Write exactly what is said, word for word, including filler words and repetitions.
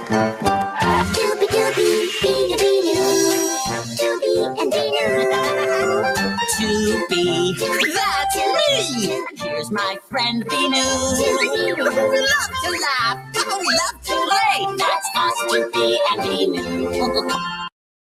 Toopy, Toopy, Binoo, Binoo. Toopy and Binoo. Toopy, that's me! Here's my friend Binoo. We love to laugh, we love to play. That's us, Toopy and Binoo.